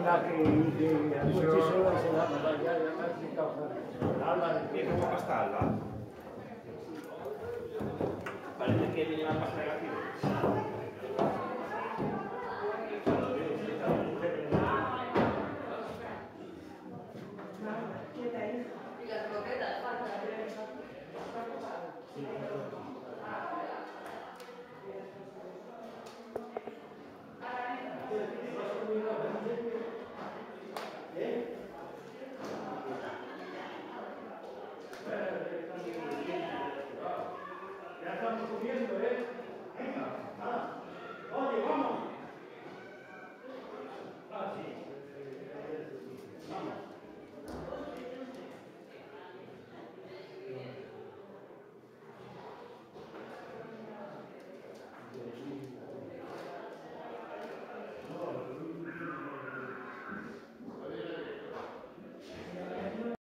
que a Puig solo se da, ya me ha explicado. ¿Y cómo está Alba? Parece que tiene una pasta negativa.